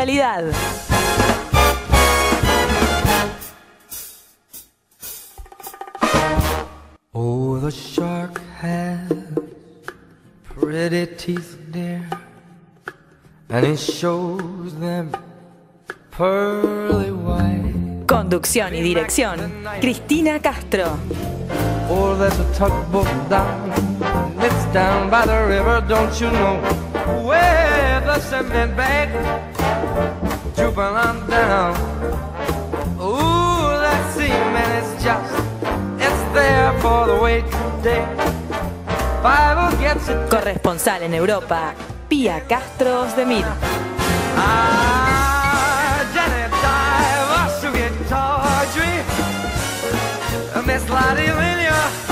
calidad. Oh, the shark has pretty teeth, dear, and it shows them pearly white. Conducción y dirección, Cristina Castro. Oh, there's a tugboat down, it's down by the river, don't you know, where the cement bag drooping on down. Ooh, that seaman is just, it's there for the waiting day. Bible gets it. Corresponsal en Europa, Pía Castro Osdemir. Janet Dive, Soviet Tawdry, Miss Lottie Linia,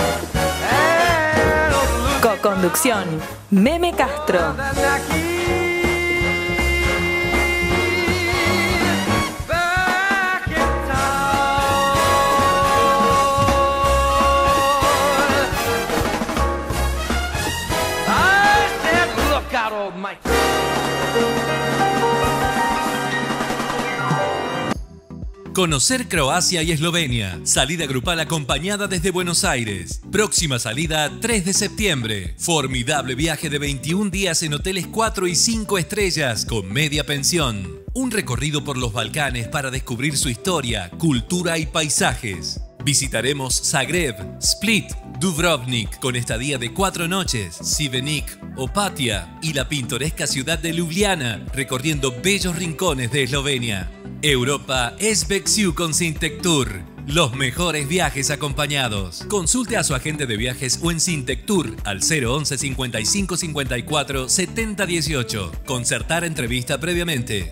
Co-conducción, Meme Castro. Conocer Croacia y Eslovenia. Salida grupal acompañada desde Buenos Aires. Próxima salida 3 de septiembre. Formidable viaje de 21 días en hoteles 4 y 5 estrellas con media pensión. Un recorrido por los Balcanes para descubrir su historia, cultura y paisajes. Visitaremos Zagreb, Split, Dubrovnik con estadía de 4 noches, Šibenik, Opatija y la pintoresca ciudad de Ljubljana, recorriendo bellos rincones de Eslovenia. Europa es Vexiu con Sintec Tour. Los mejores viajes acompañados. Consulte a su agente de viajes o en Sintec Tour al 011 55 54 70 18. Concertar entrevista previamente.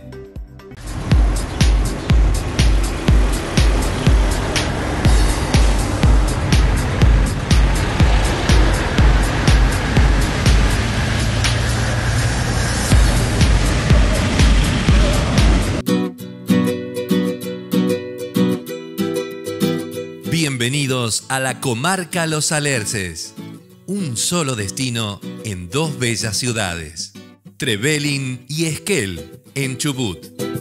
Bienvenidos a la comarca Los Alerces. Un solo destino en dos bellas ciudades. Trevelin y Esquel, en Chubut.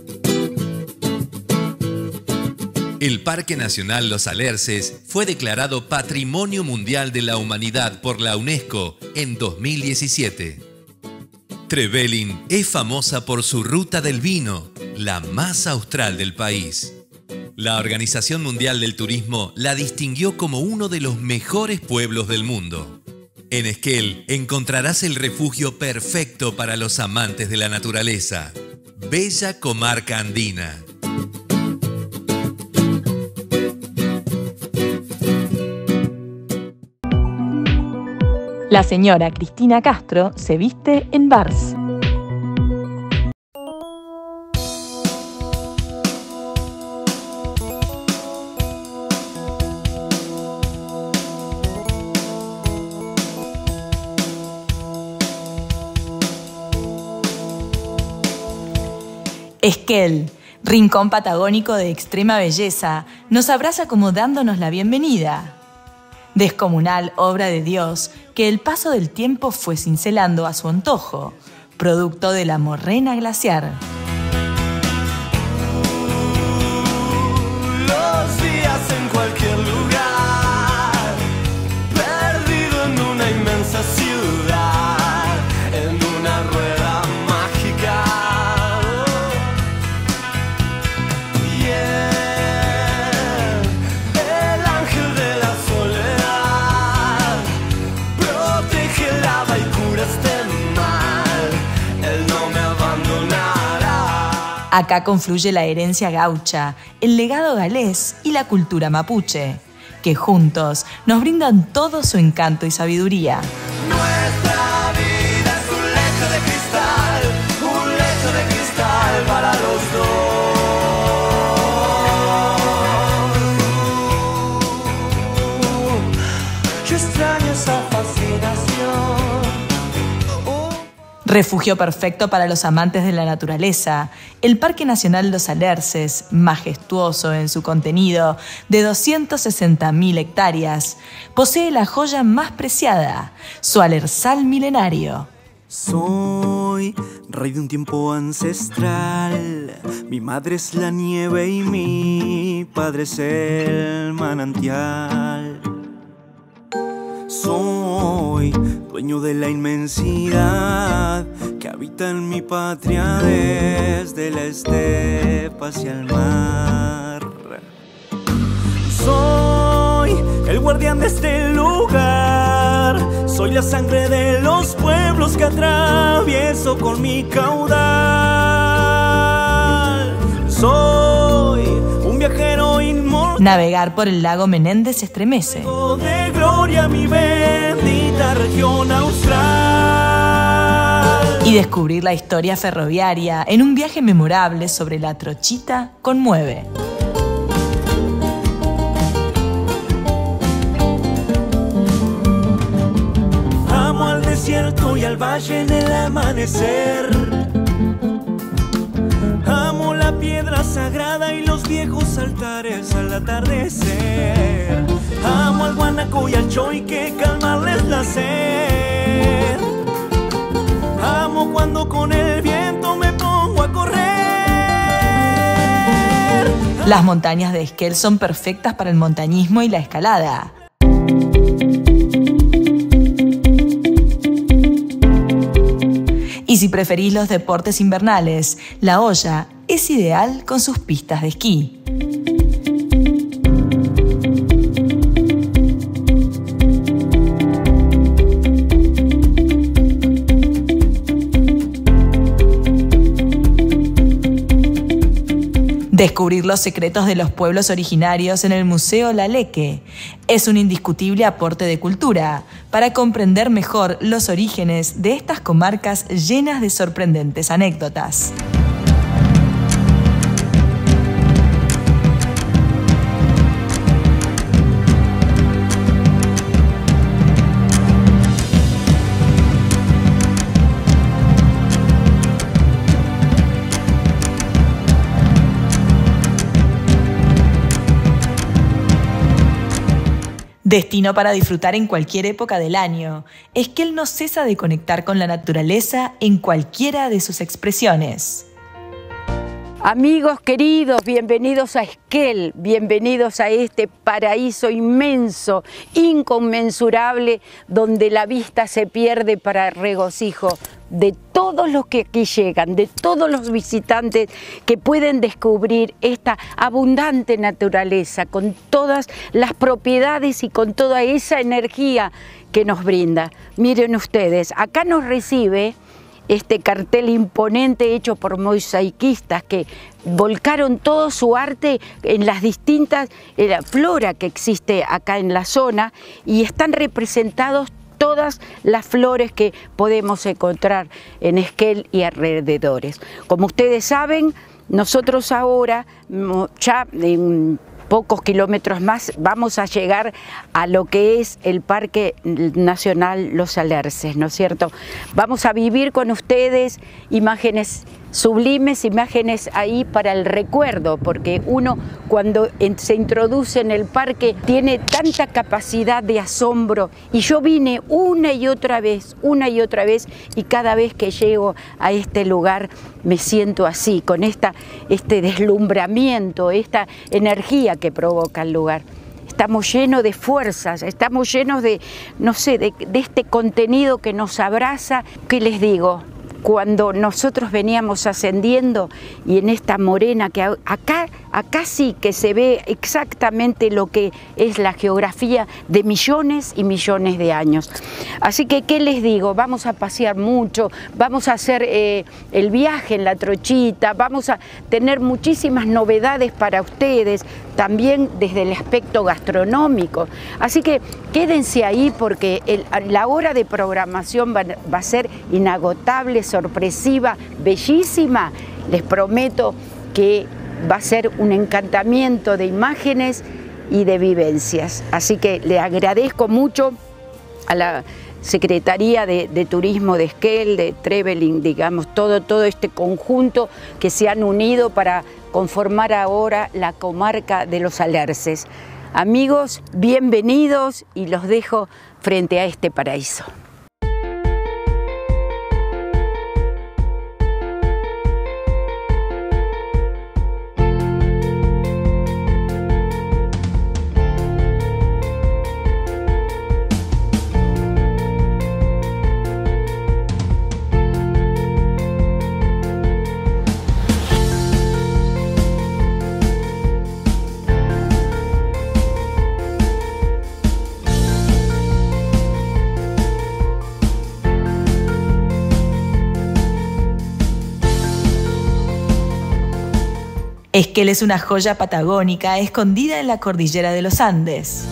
El Parque Nacional Los Alerces fue declarado Patrimonio Mundial de la Humanidad por la UNESCO en 2017. Trevelin es famosa por su ruta del vino, la más austral del país. La Organización Mundial del Turismo la distinguió como uno de los mejores pueblos del mundo. En Esquel encontrarás el refugio perfecto para los amantes de la naturaleza. Bella comarca andina. La señora Cristina Castro se viste en Vars. Esquel, rincón patagónico de extrema belleza, nos abraza como dándonos la bienvenida. Descomunal obra de Dios que el paso del tiempo fue cincelando a su antojo, producto de la morrena glaciar. Los días en cualquier lugar, perdido en una inmensa ciudad, en una rueda mágica. El ángel de la soledad protege el alma y cura este mal. Él no me abandonará. Acá confluye la herencia gaucha, el legado galés y la cultura mapuche, que juntos nos brindan todo su encanto y sabiduría. Nuestra vida es un lecho de cristal para los dos. Yo extraño esa fascinación. Refugio perfecto para los amantes de la naturaleza, el Parque Nacional Los Alerces, majestuoso en su contenido de 260.000 hectáreas, posee la joya más preciada, su alerzal milenario. Soy rey de un tiempo ancestral, mi madre es la nieve y mi padre es el manantial. Soy dueño de la inmensidad que habita en mi patria desde la estepa hacia el mar. Soy el guardián de este lugar, soy la sangre de los pueblos que atravieso con mi caudal. Soy un viajero inmortal. Navegar por el lago Menéndez estremece. De gloria mi bendita región austral. Y descubrir la historia ferroviaria en un viaje memorable sobre la trochita conmueve. Amo al desierto y al valle en el amanecer. Amo la piedra sagrada y los viejos altares al atardecer. Amo al guanaco y al choy que calmarles la sed. Amo cuando con el viento me pongo a correr. Las montañas de Esquel son perfectas para el montañismo y la escalada. Y si preferís los deportes invernales, La Hoya es ideal con sus pistas de esquí. Descubrir los secretos de los pueblos originarios en el Museo La Leque es un indiscutible aporte de cultura para comprender mejor los orígenes de estas comarcas llenas de sorprendentes anécdotas. Destino para disfrutar en cualquier época del año, Esquel no cesa de conectar con la naturaleza en cualquiera de sus expresiones. Amigos queridos, bienvenidos a Esquel, bienvenidos a este paraíso inmenso, inconmensurable, donde la vista se pierde para regocijo de todos los que aquí llegan, de todos los visitantes que pueden descubrir esta abundante naturaleza con todas las propiedades y con toda esa energía que nos brinda. Miren ustedes, acá nos recibe este cartel imponente hecho por mosaicistas que volcaron todo su arte en las distintas flora que existe acá en la zona y están representados todas las flores que podemos encontrar en Esquel y alrededores. Como ustedes saben, nosotros ahora ya en pocos kilómetros más vamos a llegar a lo que es el Parque Nacional Los Alerces, ¿no es cierto? Vamos a vivir con ustedes imágenes sublimes, imágenes ahí para el recuerdo, porque uno cuando se introduce en el parque tiene tanta capacidad de asombro, y yo vine una y otra vez, y cada vez que llego a este lugar me siento así, con este deslumbramiento, esta energía que provoca el lugar. Estamos llenos de fuerzas, estamos llenos de, no sé, de este contenido que nos abraza. ¿Qué les digo? Cuando nosotros veníamos ascendiendo y en esta morena que acá sí que se ve exactamente lo que es la geografía de millones y millones de años. Así que, ¿qué les digo? Vamos a pasear mucho, vamos a hacer el viaje en la trochita, vamos a tener muchísimas novedades para ustedes, también desde el aspecto gastronómico. Así que quédense ahí porque la hora de programación va a ser inagotable, sorpresiva, bellísima. Les prometo que va a ser un encantamiento de imágenes y de vivencias. Así que le agradezco mucho a la Secretaría de Turismo de Esquel, de Trevelin, digamos, todo este conjunto que se han unido para conformar ahora la comarca de Los Alerces. Amigos, bienvenidos y los dejo frente a este paraíso. Esquel es una joya patagónica escondida en la cordillera de los Andes.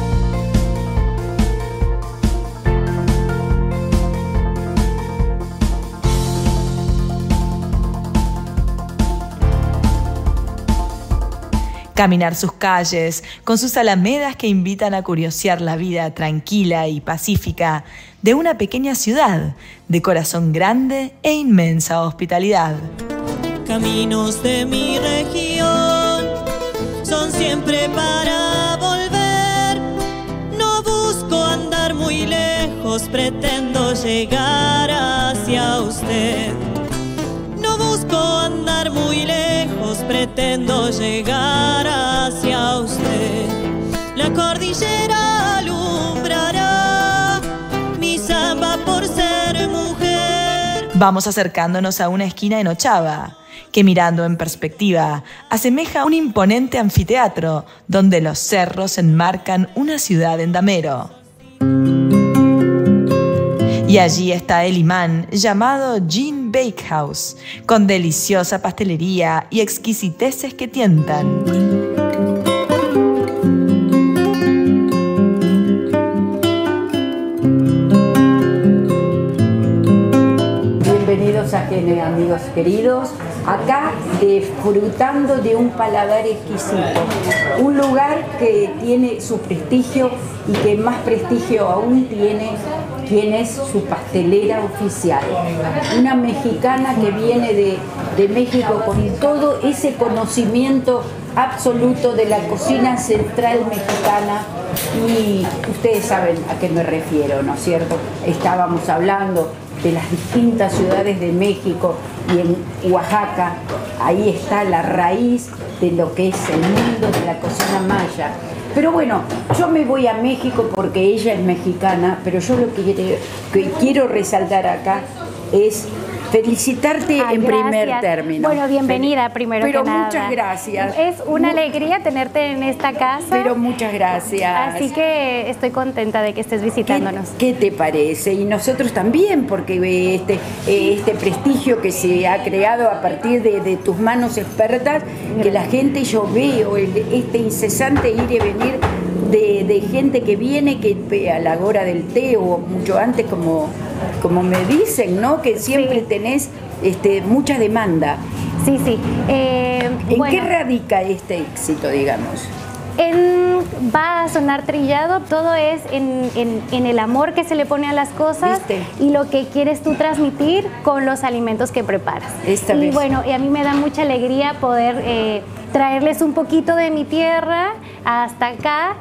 Caminar sus calles, con sus alamedas que invitan a curiosear la vida tranquila y pacífica de una pequeña ciudad de corazón grande e inmensa hospitalidad. Caminos de mi región son siempre para volver. No busco andar muy lejos, pretendo llegar hacia usted. No busco andar muy lejos, pretendo llegar hacia usted. La cordillera alumbrará mi samba por ser mujer. Vamos acercándonos a una esquina en Ochava, que mirando en perspectiva asemeja un imponente anfiteatro donde los cerros enmarcan una ciudad en damero. Y allí está el imán llamado Jean Bakehouse, con deliciosa pastelería y exquisiteces que tientan. Bienvenidos a Gene, amigos queridos. Acá disfrutando de un paladar exquisito. Un lugar que tiene su prestigio y que más prestigio aún tiene quien es su pastelera oficial. Una mexicana que viene de México con todo ese conocimiento absoluto de la cocina ancestral mexicana. Y ustedes saben a qué me refiero, ¿no es cierto? Estábamos hablando de las distintas ciudades de México y en Oaxaca, ahí está la raíz de lo que es el mundo de la cocina maya. Pero bueno, yo me voy a México porque ella es mexicana, pero yo lo que quiero resaltar acá es felicitarte en primer término. Bueno, bienvenida primero que nada. Pero muchas gracias. Es una alegría tenerte en esta casa. Pero muchas gracias. Así que estoy contenta de que estés visitándonos. ¿Qué te parece? Y nosotros también, porque este prestigio que se ha creado a partir de tus manos expertas, que la gente, yo veo este incesante ir y venir de gente que viene que a la hora del té o mucho antes, como me dicen, ¿no? Que siempre tenés mucha demanda. Sí, sí. ¿En qué radica este éxito, digamos? Va a sonar trillado, todo es en el amor que se le pone a las cosas. ¿Viste? Y lo que quieres tú transmitir con los alimentos que preparas. Bueno, y a mí me da mucha alegría poder traerles un poquito de mi tierra hasta acá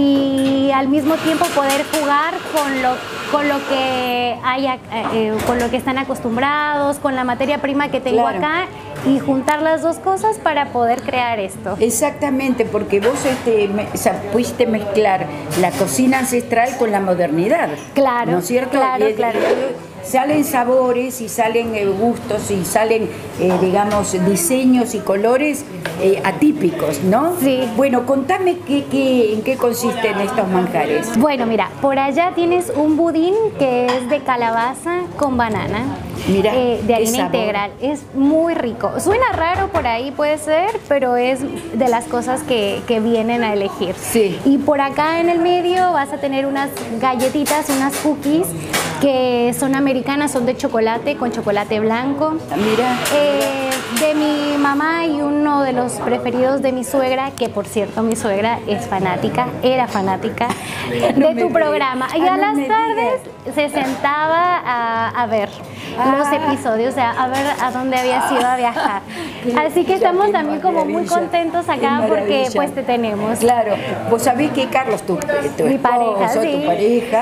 y al mismo tiempo poder jugar con lo que con lo que están acostumbrados, con la materia prima que tengo acá, y juntar las dos cosas para poder crear esto. Exactamente, porque vos pudiste mezclar la cocina ancestral con la modernidad. Claro, ¿no es cierto? Claro, claro. Salen sabores y salen gustos y salen, digamos, diseños y colores atípicos, ¿no? Sí. Bueno, contame en qué consisten estos manjares. Bueno, mira, por allá tienes un budín que es de calabaza con banana. Mira, de harina integral. Es muy rico. Suena raro por ahí, puede ser, pero es de las cosas que vienen a elegir. Sí. Y por acá en el medio vas a tener unas galletitas, unas cookies que son americanas, son de chocolate, con chocolate blanco. Mira. De mi mamá y uno de los preferidos de mi suegra, que por cierto mi suegra es fanática, era fanática de tu programa. Y a las tardes se sentaba a ver los episodios, o sea, a ver a dónde había ido a viajar. Así que estamos también como muy contentos acá porque pues te tenemos. Claro, vos sabés que Carlos, tu mi pareja, esposo, sí. Tu pareja,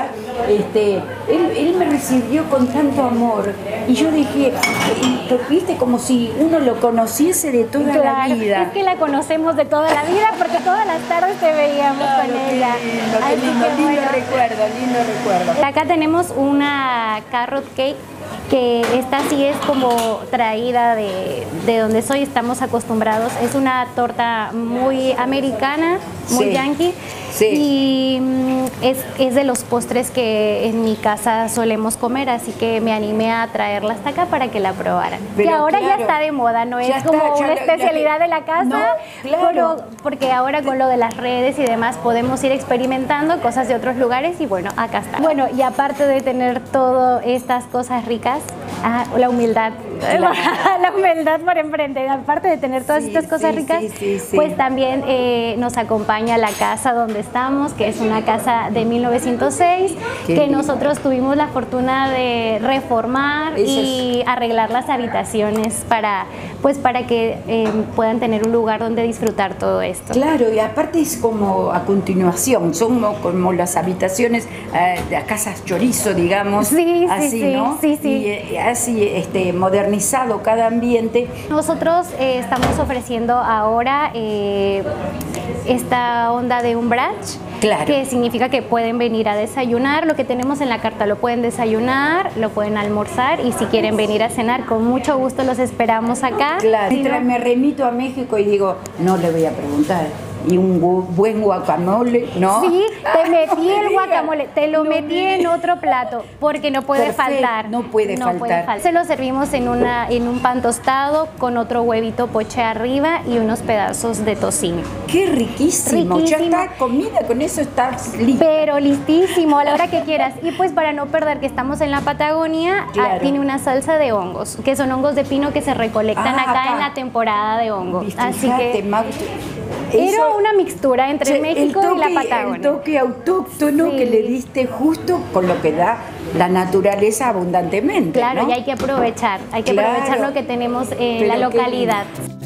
él me recibió con tanto amor y yo dije, viste, como si uno lo conociese de toda la vida. Es que la conocemos de toda la vida porque todas las tardes te veíamos con ella. Lindo recuerdo. Acá tenemos una carrot cake, que esta sí es como traída de donde estamos acostumbrados. Es una torta muy americana, muy yankee. Sí. Y es de los postres que en mi casa solemos comer, así que me animé a traerla hasta acá para que la probaran. Pero que ahora ya está de moda, no es como una especialidad de la casa, pero porque ahora con lo de las redes y demás podemos ir experimentando cosas de otros lugares y bueno, acá está. Bueno, y aparte de tener todas estas cosas ricas, la humildad. La humildad por enfrente, aparte de tener todas estas cosas ricas, pues también nos acompaña la casa donde estamos, que es una casa de 1906, que nosotros tuvimos la fortuna de reformar y arreglar las habitaciones para que puedan tener un lugar donde disfrutar todo esto. Claro, y aparte es como a continuación, son como las habitaciones de las casas chorizo, digamos, así, ¿no? Sí. Y así modernizado cada ambiente. Nosotros estamos ofreciendo ahora esta onda de un brunch, que significa que pueden venir a desayunar. Lo que tenemos en la carta lo pueden desayunar, lo pueden almorzar y si quieren venir a cenar, con mucho gusto los esperamos acá. Claro. Mientras me remito a México y digo, no le voy a preguntar. Y un buen guacamole, ¿no? Sí, te metí el guacamole, te lo metí en otro plato, porque no puede faltar. No puede faltar. Se lo servimos en un pan tostado con otro huevito poché arriba y unos pedazos de tocino. ¡Qué riquísimo! Ya está comida, con eso está listo. Pero listísimo, a la hora que quieras. Y pues para no perder que estamos en la Patagonia, tiene una salsa de hongos, que son hongos de pino que se recolectan acá en la temporada de hongo. Así que era una mixtura entre México y la Patagonia. El toque autóctono que le diste justo con lo que da la naturaleza abundantemente. Claro, ¿no? Y hay que aprovechar lo que tenemos en la localidad.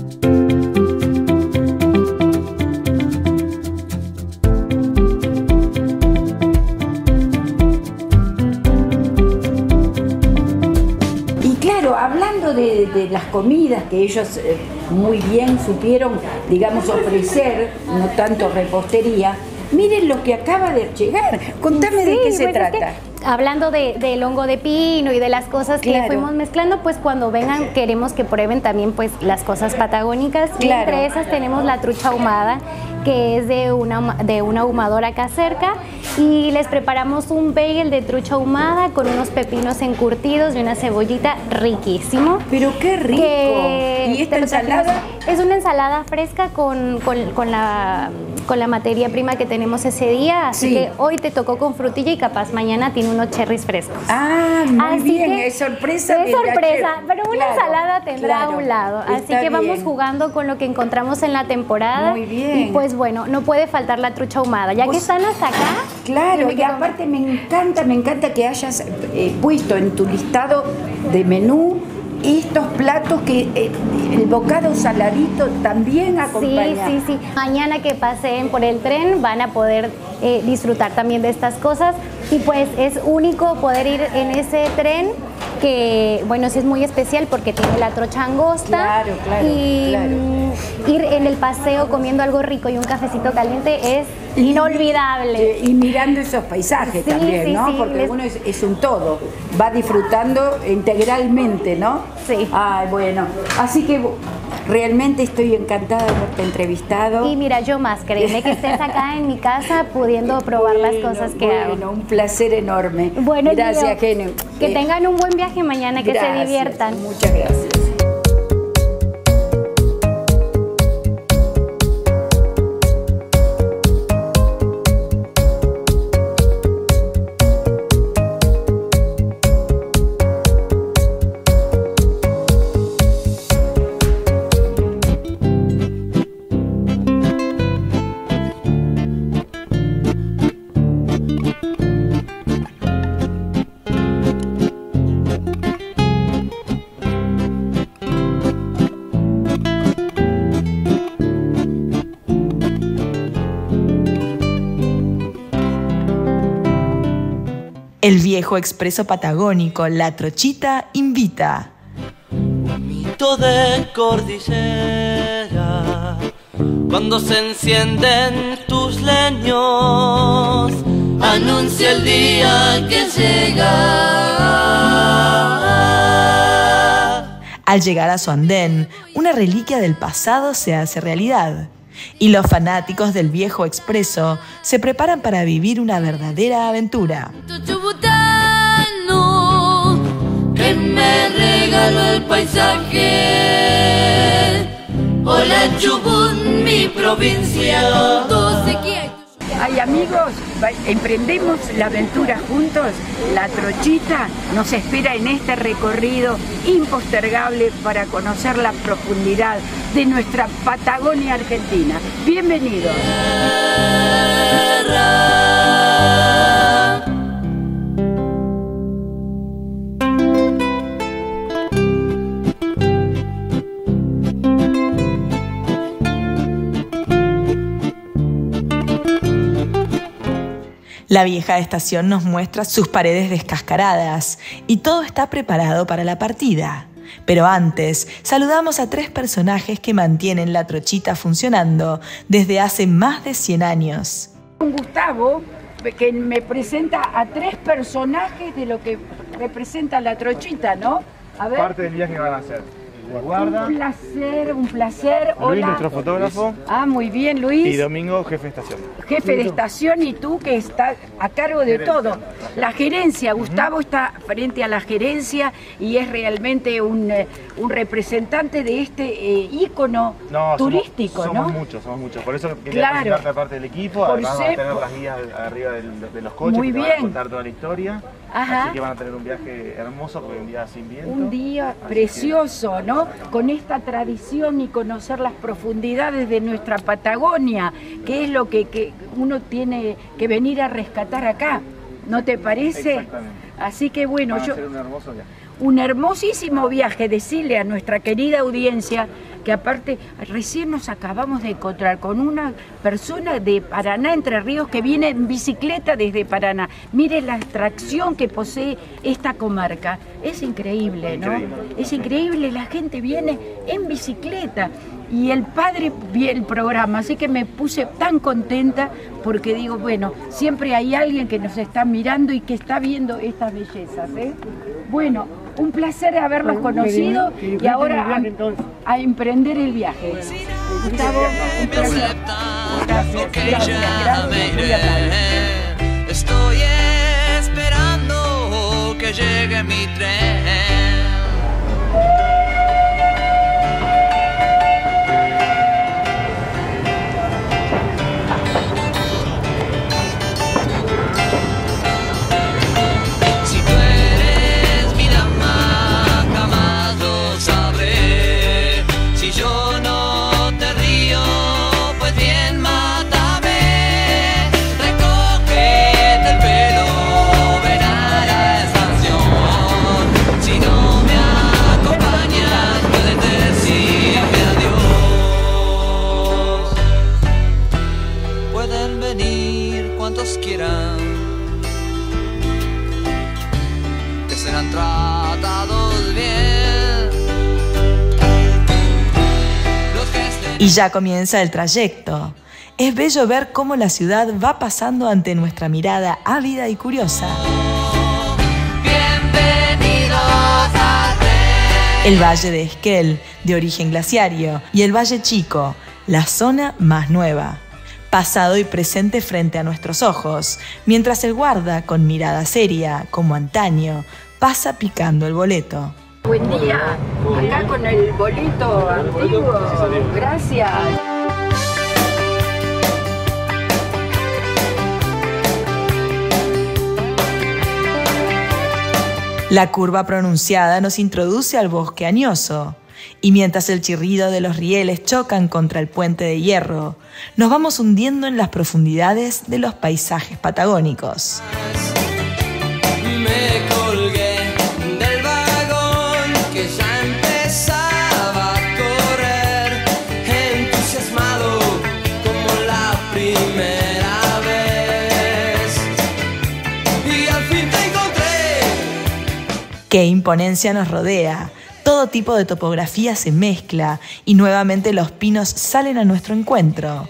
Hablando de las comidas que ellos muy bien supieron, digamos, ofrecer, no tanto repostería, miren lo que acaba de llegar. Contame de qué se trata. Hablando del hongo de pino y de las cosas que le fuimos mezclando, pues cuando vengan queremos que prueben también pues las cosas patagónicas. Y entre esas tenemos la trucha ahumada, que es de una ahumadora acá cerca, y les preparamos un bagel de trucha ahumada con unos pepinos encurtidos y una cebollita riquísimo. ¡Pero qué rico! ¿Y esta ensalada? Es una ensalada fresca con la materia prima que tenemos ese día, así que hoy te tocó con frutilla y capaz mañana tiene unos cherries frescos. Ah, muy bien, es sorpresa. Es sorpresa, pero una ensalada tendrá a un lado, así que vamos jugando con lo que encontramos en la temporada. Muy bien. Y pues bueno, no puede faltar la trucha ahumada, ya que están hasta acá. Claro, y aparte me encanta que hayas puesto en tu listado de menú estos platos que el bocado saladito también acompaña. Sí. Mañana que pasen por el tren van a poder disfrutar también de estas cosas y pues es único poder ir en ese tren que, bueno, sí es muy especial porque tiene la trocha angosta y ir en el paseo comiendo algo rico y un cafecito caliente es inolvidable. Y mirando esos paisajes también, ¿no? Porque uno es un todo, va disfrutando integralmente, ¿no? Sí. Ay, bueno, así que realmente estoy encantada de haberte entrevistado. Y mira, yo más, créeme que estés acá en mi casa pudiendo probar las cosas que hago. Bueno, un placer enorme. Bueno, gracias, Gene. Que tengan un buen viaje mañana, que se diviertan. Muchas gracias. El viejo expreso patagónico La Trochita invita. Mito de cordillera, cuando se encienden tus leños, anuncia el día que llega. Al llegar a su andén, una reliquia del pasado se hace realidad. Y los fanáticos del viejo expreso se preparan para vivir una verdadera aventura. Que me regaló el paisaje. Hola Chubut, mi provincia. Ay, amigos, emprendemos la aventura juntos. La Trochita nos espera en este recorrido impostergable para conocer la profundidad de nuestra Patagonia Argentina. Bienvenidos. La vieja estación nos muestra sus paredes descascaradas y todo está preparado para la partida. Pero antes, saludamos a 3 personajes que mantienen la Trochita funcionando desde hace más de 100 años. Gustavo, que me presenta a 3 personajes de lo que representa la Trochita, ¿no? A ver. Parte del viaje que van a hacer. Guarda. Un placer. Luis, Hola. nuestro fotógrafo. Ah, muy bien, Luis. Y Domingo, jefe de estación. Jefe de estación y tú que estás a cargo de todo. La gerencia, Gustavo está frente a la gerencia y es realmente un representante de este ícono turístico, somos muchos. Por eso quería presentarte a parte del equipo. Además van a tener las guías arriba de los coches que van a contar toda la historia. Ajá. Así que van a tener un viaje hermoso, porque un día sin viento. Un día precioso, ¿no? Con esta tradición y conocer las profundidades de nuestra Patagonia, que es lo que uno tiene que venir a rescatar acá, ¿no te parece? Exactamente. Así que bueno, va a ser un hermoso viaje. Un hermosísimo viaje, decirle a nuestra querida audiencia que aparte recién nos acabamos de encontrar con una persona de Paraná, Entre Ríos, que viene en bicicleta desde Paraná. Mire la atracción que posee esta comarca, es increíble, ¿no? Es increíble, la gente viene en bicicleta. Y el padre vio el programa, así que me puse tan contenta porque digo, bueno, siempre hay alguien que nos está mirando y que está viendo estas bellezas, ¿eh? Bueno, un placer haberlos conocido y ahora a emprender el viaje. Gustavo, un placer. Gracias. Estoy esperando que llegue mi tren. Y ya comienza el trayecto. Es bello ver cómo la ciudad va pasando ante nuestra mirada ávida y curiosa. El Valle de Esquel, de origen glaciario, y el Valle Chico, la zona más nueva. Pasado y presente frente a nuestros ojos, mientras el guarda, con mirada seria, como antaño, pasa picando el boleto. Buen día, acá con el boleto antiguo, gracias. La curva pronunciada nos introduce al bosque añoso, y mientras el chirrido de los rieles chocan contra el puente de hierro, nos vamos hundiendo en las profundidades de los paisajes patagónicos. Me colgué del vagón que ya empezaba a correr, entusiasmado como la primera vez. Y al fin te encontré. ¡Qué imponencia nos rodea! Todo tipo de topografía se mezcla y nuevamente los pinos salen a nuestro encuentro,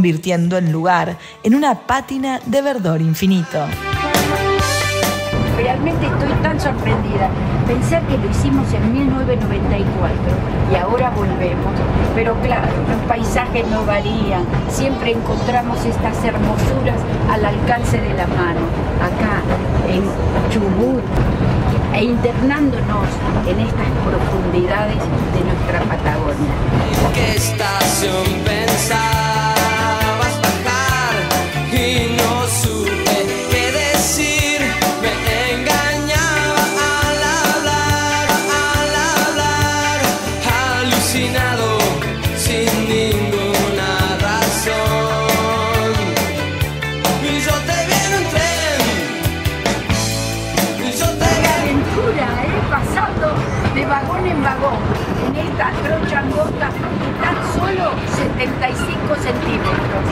convirtiendo el lugar en una pátina de verdor infinito. realmente estoy tan sorprendida. Pensar que lo hicimos en 1994 y ahora volvemos. Pero claro, los paisajes no varían. Siempre encontramos estas hermosuras al alcance de la mano. Acá, en Chubut, e internándonos en estas profundidades de nuestra Patagonia. ¿En qué estación pensabas bajar? Y no supe qué decir, me engañaba al hablar, alucinado sin ninguna razón. Y yo te vi en un tren, yo te vi aventura, pasando de vagón en vagón en esta trocha angosta de tan solo 75 centímetros.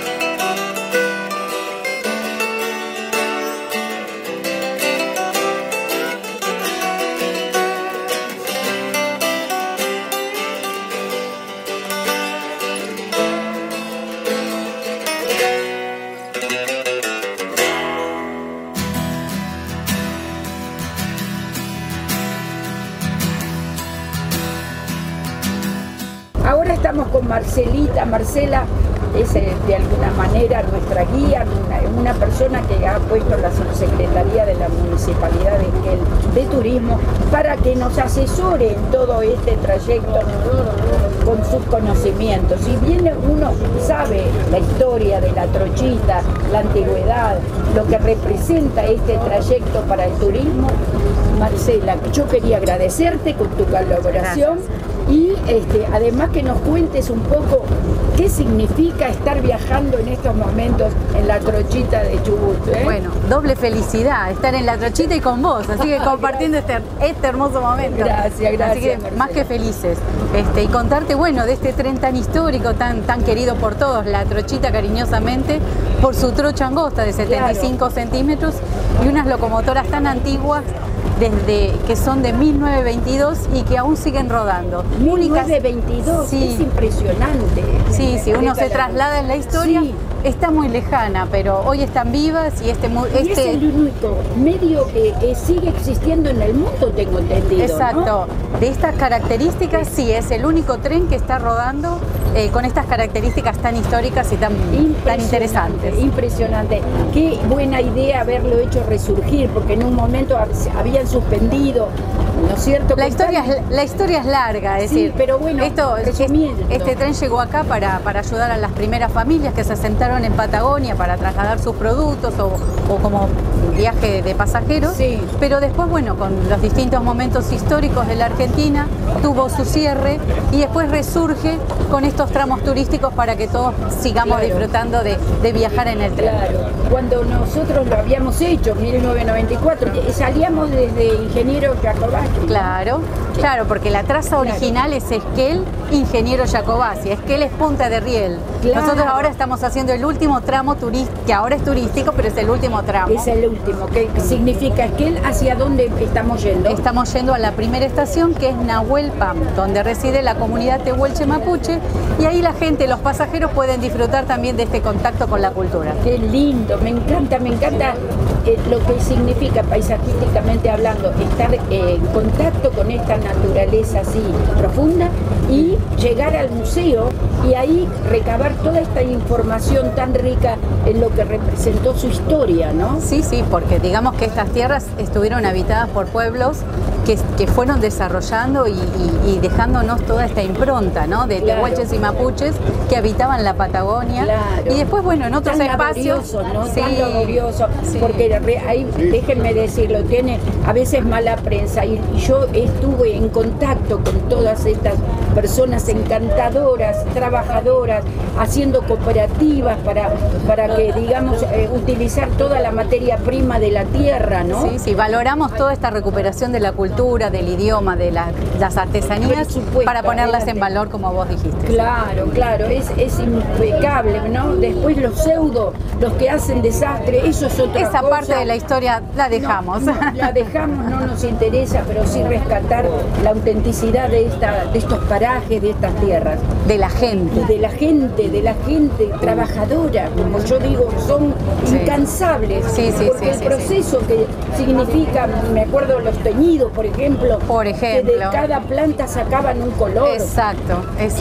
Ahora estamos con Marcelita. Marcela es de alguna manera nuestra guía, una persona que ha puesto la subsecretaría de la Municipalidad de Esquel de Turismo para que nos asesore en todo este trayecto con sus conocimientos. Si bien uno sabe la historia de la trochita, la antigüedad, lo que representa este trayecto para el turismo, Marcela, yo quería agradecerte con tu colaboración. Gracias. Y además que nos cuentes un poco qué significa estar viajando en estos momentos en la trochita de Chubut. Bueno, doble felicidad, estar en la trochita y con vos, así que compartiendo este hermoso momento. Gracias. Así que Marcela, más que felices. Y contarte, bueno, de este tren tan histórico, tan querido por todos, la trochita cariñosamente, por su trocha angosta de 75 centímetros y unas locomotoras tan antiguas que son de 1922 y que aún siguen rodando. 1922, sí. Es impresionante. Sí, si uno se traslada en la historia, sí. Está muy lejana, pero hoy están vivas y es el único medio que sigue existiendo en el mundo, tengo entendido. Exacto. ¿No? De estas características, sí, es el único tren que está rodando con estas características tan históricas y tan interesantes. Impresionante. Qué buena idea haberlo hecho resurgir, porque en un momento habían suspendido, ¿no es cierto? La historia es larga, es decir, pero bueno, este tren llegó acá para ayudar a las primeras familias que se asentaron en Patagonia para trasladar sus productos o como viaje de pasajeros, sí. Pero después, bueno, con los distintos momentos históricos de la Argentina, tuvo su cierre y después resurge con estos tramos turísticos para que todos sigamos disfrutando de viajar en el tren. Claro, cuando nosotros lo habíamos hecho en 1994, salíamos desde Ingeniero Jacobacci. Claro, claro, porque la traza original es Esquel, Ingeniero Jacobacci. Esquel es Punta de Riel. Claro. Nosotros ahora estamos haciendo el último tramo que ahora es turístico, pero es el último tramo. Es el último, ¿qué significa Esquel? ¿Hacia dónde estamos yendo? Estamos yendo a la primera estación, que es Nahuel Pam, donde reside la comunidad tehuelche mapuche, y ahí la gente, los pasajeros, pueden disfrutar también de este contacto con la cultura. Qué lindo, me encanta lo que significa paisajísticamente hablando, estar en contacto con esta naturaleza así profunda y llegar al museo y ahí recabar toda esta información tan rica en lo que representó su historia, ¿no? Sí, porque digamos que estas tierras estuvieron habitadas por pueblos que fueron desarrollando y dejándonos toda esta impronta, ¿no? De tehuelches y mapuches que habitaban la Patagonia. Claro. Y después, bueno, en otros espacios. ¿No? Sí. Tan laborioso, sí. Porque ahí, déjenme decirlo, tiene a veces mala prensa y yo estuve en contacto con todas estas personas encantadoras, trabajadoras, haciendo cooperativas para que, digamos, utilizar toda la materia prima de la tierra, ¿no? Sí, valoramos toda esta recuperación de la cultura, del idioma, de las artesanías, para ponerlas en valor, como vos dijiste. Claro, es impecable, ¿no? Después los pseudo, los que hacen desastre, eso es otra cosa. Esa parte de la historia la dejamos. La dejamos, no nos interesa, pero sí rescatar la autenticidad de estos parajes parajes de estas tierras. De la gente. Y de la gente trabajadora, como yo digo, son incansables. Porque el proceso que significa, me acuerdo los teñidos, por ejemplo, que de cada planta sacaban un color. Exacto.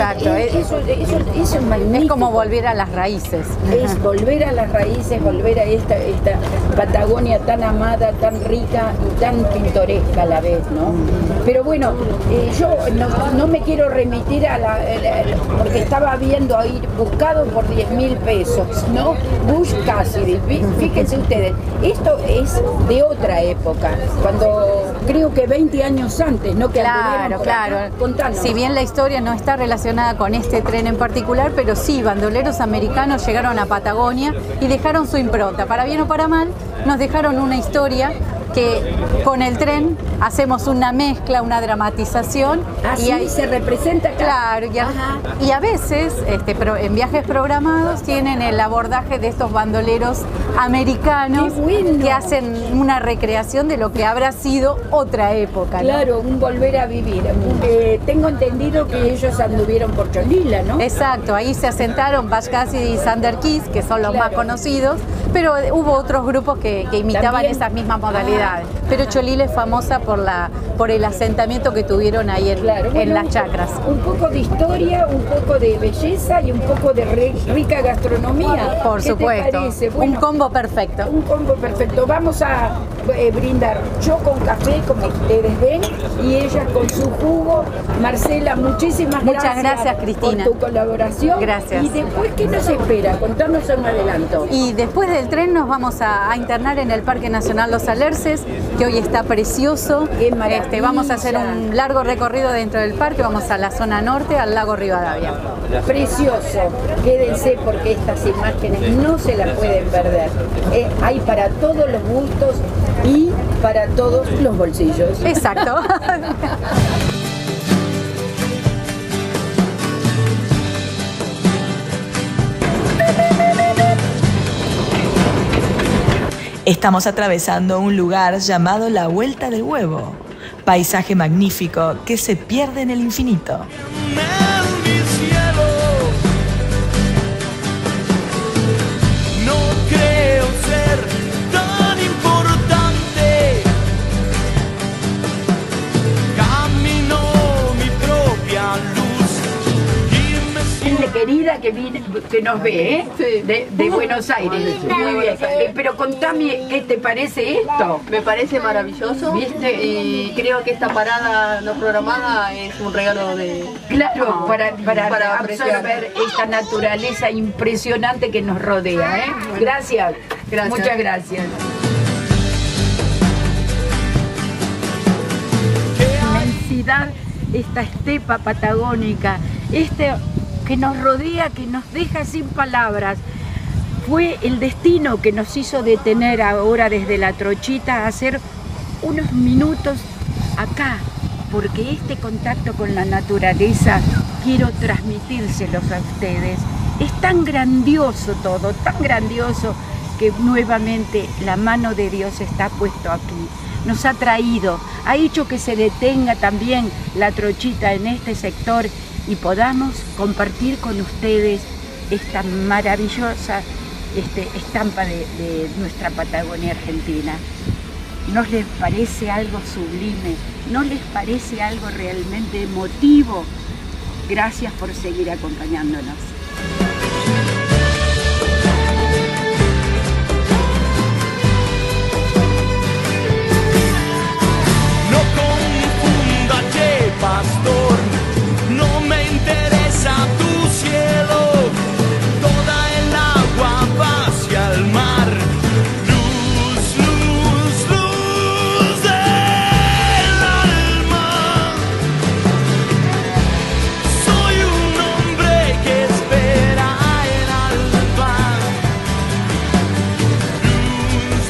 Eso es magnífico. Es como volver a las raíces. Es volver a las raíces, volver a esta Patagonia tan amada, tan rica y tan pintoresca a la vez, ¿no? Pero bueno, yo no me quiero remitir a porque estaba viendo ahí, buscado por 10.000 pesos, ¿no? Bush Cassidy, fíjense ustedes, esto es de otra época, cuando creo que 20 años antes, ¿no? Que claro. Contanos. Si bien la historia no está relacionada con este tren en particular, pero sí, bandoleros americanos llegaron a Patagonia y dejaron su impronta. Para bien o para mal, nos dejaron una historia que con el tren hacemos una mezcla, una dramatización. Así ahí se representa acá. Claro, y a veces en viajes programados tienen el abordaje de estos bandoleros americanos que hacen una recreación de lo que habrá sido otra época, ¿no? Claro, un volver a vivir. Tengo entendido que ellos anduvieron por Cholila, ¿no? Exacto, ahí se asentaron Butch Cassidy y Thunder Kiss, que son los más conocidos, pero hubo otros grupos que imitaban también esas mismas modalidades. Pero Cholila es famosa por el asentamiento que tuvieron ahí en las chacras. Un poco de historia, un poco de belleza y un poco de rica gastronomía. Por supuesto. Un combo perfecto. Un combo perfecto. Vamos a brindar yo con café, como ustedes ven, y ella con su jugo. Marcela, muchísimas gracias. Muchas gracias, Cristina. Por tu colaboración. Gracias. Y después, ¿qué nos espera? Contanos un adelanto. Y después del tren nos vamos a internar en el Parque Nacional Los Alerces, que hoy está precioso. Vamos a hacer un largo recorrido dentro del parque, vamos a la zona norte, al lago Rivadavia. Precioso, quédense porque estas imágenes no se las pueden perder. Hay para todos los gustos y para todos los bolsillos. Exacto. Estamos atravesando un lugar llamado La Vuelta del Huevo, paisaje magnífico que se pierde en el infinito. No creo ser tan importante. Camino mi propia luz. Gente querida que nos ve, de Buenos Aires. Muy bien. Pero contame, ¿qué te parece esto? Me parece maravilloso. ¿Viste? Y creo que esta parada no programada es un regalo de... Claro, para absorber esta naturaleza impresionante que nos rodea. Gracias. Muchas gracias. Inmensidad, esta estepa patagónica, que nos rodea, que nos deja sin palabras. Fue el destino que nos hizo detener ahora desde la Trochita a hacer unos minutos acá, porque este contacto con la naturaleza quiero transmitírselos a ustedes. Es tan grandioso todo, tan grandioso, que nuevamente la mano de Dios está puesto aquí. Nos ha traído, ha hecho que se detenga también la Trochita en este sector y podamos compartir con ustedes esta maravillosa estampa de nuestra Patagonia Argentina. ¿No les parece algo sublime? ¿No les parece algo realmente emotivo? Gracias por seguir acompañándonos. No confunda, che, pastor, no me interesa tu cielo, toda el agua va hacia el mar, luz, luz, luz del alma. Soy un hombre que espera el alba, luz,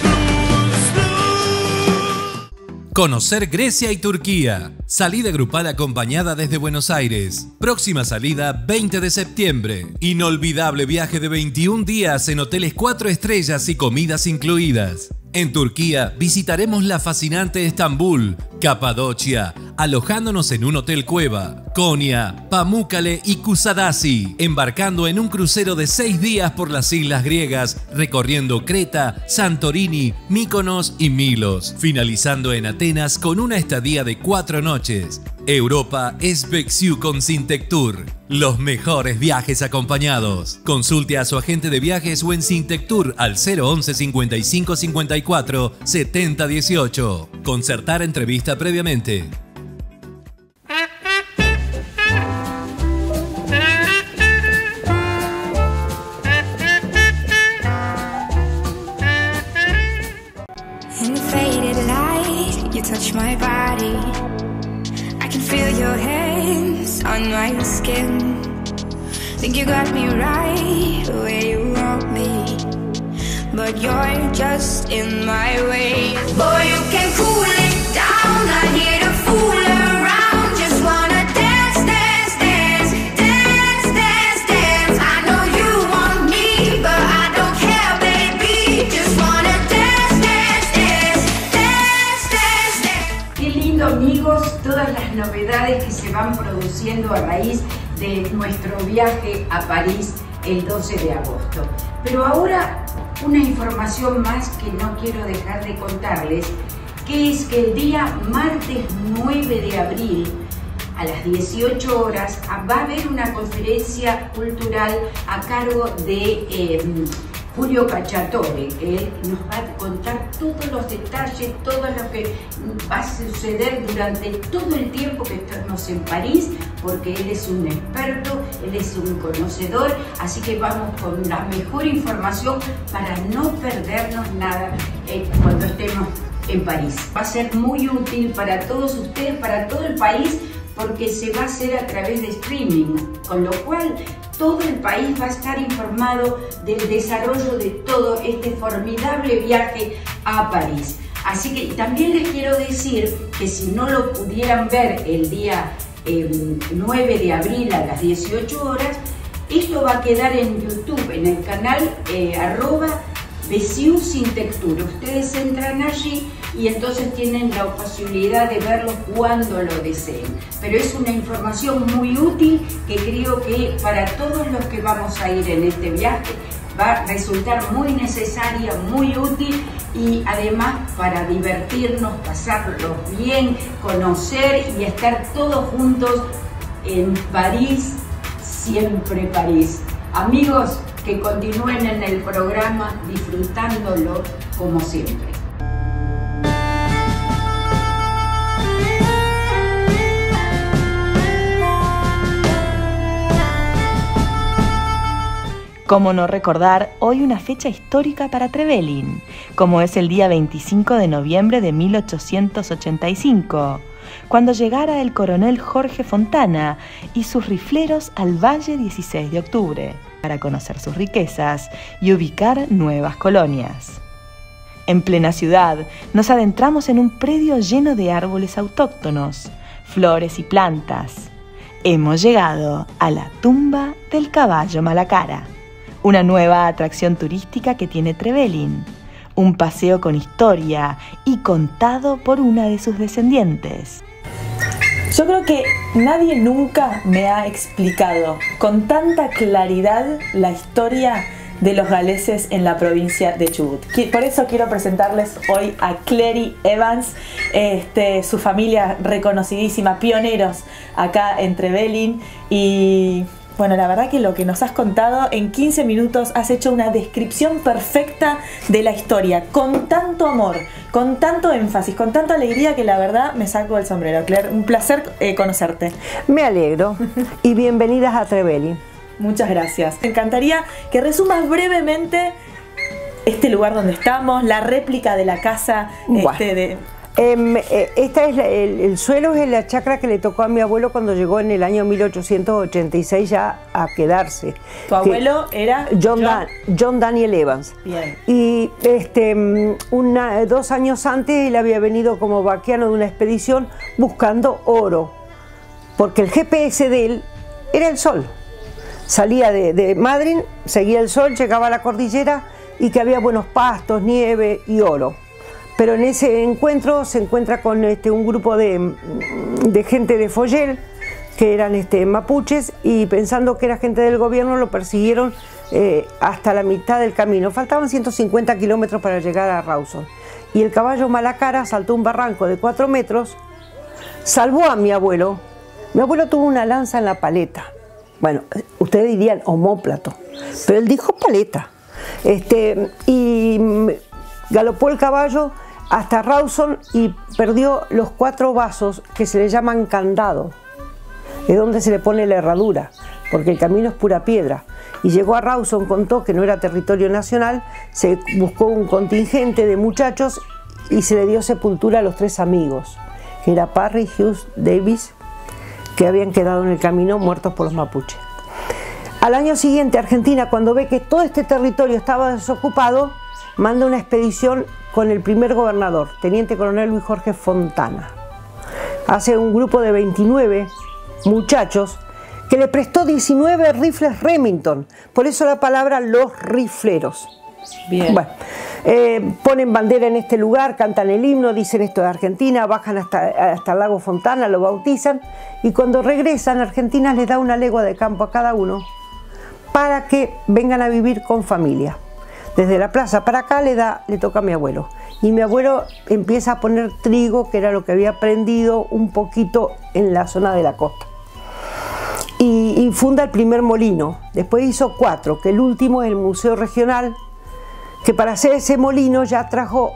luz, luz. Conocer Grecia y Turquía. Salida grupal acompañada desde Buenos Aires. Próxima salida 20 de septiembre. Inolvidable viaje de 21 días en hoteles 4 estrellas y comidas incluidas. En Turquía visitaremos la fascinante Estambul, Capadocia, alojándonos en un hotel cueva, Konya, Pamukkale y Kusadasi, embarcando en un crucero de 6 días por las islas griegas, recorriendo Creta, Santorini, Mykonos y Milos, finalizando en Atenas con una estadía de 4 noches. Europa es Vexiu con Sintectur. Los mejores viajes acompañados. Consulte a su agente de viajes o en Sintectur al 011 55 54 70 18. Concertar entrevista previamente. In the faded light, you touch my body. I can feel your hands on my skin. Think you got me right where you want me, but you're just in my way. Boy, you can cool it down. I need a fool around. Just wanna dance, dance, dance, dance, dance, dance. I know you want me, but I don't care, baby. Just wanna dance, dance, dance, dance, dance, dance. Qué lindo, amigos, todas las novedades que se van produciendo a raíz de nuestro viaje a París el 12 de agosto. Pero ahora una información más que no quiero dejar de contarles, que es que el día martes 9 de abril a las 18 horas va a haber una conferencia cultural a cargo de Julio Cacciatore, que nos va a contar todos los detalles, todo lo que va a suceder durante todo el tiempo que estamos en París, porque él es un experto, él es un conocedor, así que vamos con la mejor información para no perdernos nada cuando estemos en París. Va a ser muy útil para todos ustedes, para todo el país, porque se va a hacer a través de streaming, con lo cual todo el país va a estar informado del desarrollo de todo este formidable viaje a París. Así que también les quiero decir que si no lo pudieran ver el día 9 de abril a las 18 horas, esto va a quedar en YouTube, en el canal @Vexiu Sintectur. Ustedes entran allí y entonces tienen la posibilidad de verlo cuando lo deseen. Pero es una información muy útil que creo que para todos los que vamos a ir en este viaje va a resultar muy necesaria, muy útil y además para divertirnos, pasarlo bien, conocer y estar todos juntos en París, siempre París. Amigos, que continúen en el programa disfrutándolo como siempre. ¿Cómo no recordar hoy una fecha histórica para Trevelin, como es el día 25 de noviembre de 1885, cuando llegara el coronel Jorge Fontana y sus rifleros al Valle 16 de octubre, para conocer sus riquezas y ubicar nuevas colonias. En plena ciudad, nos adentramos en un predio lleno de árboles autóctonos, flores y plantas. Hemos llegado a la tumba del caballo Malacara, una nueva atracción turística que tiene Trevelin, un paseo con historia y contado por una de sus descendientes. Yo creo que nadie nunca me ha explicado con tanta claridad la historia de los galeses en la provincia de Chubut. Por eso quiero presentarles hoy a Clary Evans, su familia reconocidísima, pioneros acá en Trevelin. Y bueno, la verdad que lo que nos has contado en 15 minutos has hecho una descripción perfecta de la historia, con tanto amor, con tanto énfasis, con tanta alegría, que la verdad me saco el sombrero. Claire, un placer conocerte. Me alegro y bienvenidas a Trevelin. Muchas gracias. Me encantaría que resumas brevemente este lugar donde estamos, la réplica de la casa esta es el suelo es la chacra que le tocó a mi abuelo cuando llegó en el año 1886 ya a quedarse. ¿Tu abuelo era? John Daniel Evans. Bien. Y 2 años antes él había venido como vaquiano de una expedición buscando oro, porque el GPS de él era el sol. Salía de Madrid, seguía el sol, llegaba a la cordillera y que había buenos pastos, nieve y oro. pero en ese encuentro se encuentra con un grupo de gente de Foyel, que eran mapuches, y pensando que era gente del gobierno lo persiguieron hasta la mitad del camino. Faltaban 150 kilómetros para llegar a Rawson. Y el caballo Malacara saltó un barranco de 4 metros, salvó a mi abuelo. Mi abuelo tuvo una lanza en la paleta. Bueno, ustedes dirían omóplato, pero él dijo paleta. Y galopó el caballo hasta Rawson y perdió los 4 vasos que se le llaman candado, es donde se le pone la herradura, porque el camino es pura piedra. Y llegó a Rawson, contó que no era territorio nacional, se buscó un contingente de muchachos y se le dio sepultura a los 3 amigos, que era Parry, Hughes, Davis, que habían quedado en el camino muertos por los mapuches. Al año siguiente, Argentina, cuando ve que todo este territorio estaba desocupado, manda una expedición con el primer gobernador, teniente coronel Luis Jorge Fontana. Hace un grupo de 29 muchachos que le prestó 19 rifles Remington, por eso la palabra los rifleros. Bien. Bueno, ponen bandera en este lugar, cantan el himno, dicen esto de Argentina, bajan hasta el lago Fontana, lo bautizan, y cuando regresan, Argentina les da una legua de campo a cada uno para que vengan a vivir con familia. Desde la plaza para acá le toca a mi abuelo, y mi abuelo empieza a poner trigo, que era lo que había aprendido un poquito en la zona de la costa. Y funda el primer molino. Después hizo 4, que el último es el Museo Regional, que para hacer ese molino ya trajo